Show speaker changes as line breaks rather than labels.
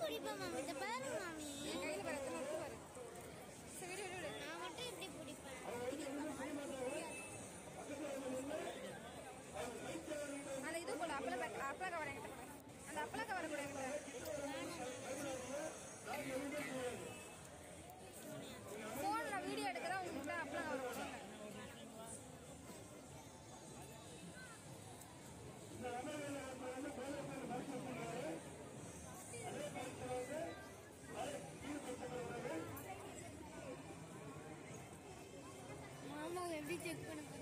பிடிப்பேன் மாமி. இதை பாருங்க மாமி.
என் கையில் பாரு, எத்தனை இருக்கு பாரு. சரி விடு விடு.
நான் மட்டும் எப்படி பிடிப்பேன்?
அந்த இது போல அப்பள கவரை என்கிட்ட போல. அந்த அப்பள கவரை கூட என்கிட்ட. ஃபோனில் வீடியோ எடுக்கிறேன் உங்ககிட்ட அப்பள கவரை கொடுங்க.
மாமா எப்படி செக் பண்ணுங்க?